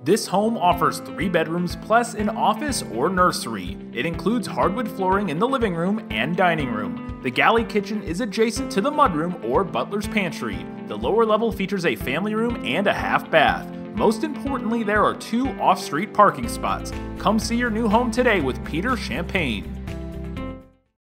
This home offers 3 bedrooms plus an office or nursery. It includes hardwood flooring in the living room and dining room. The galley kitchen is adjacent to the mudroom or butler's pantry. The lower level features a family room and a half bath. Most importantly, there are 2 off-street parking spots. Come see your new home today with Peter Champagne.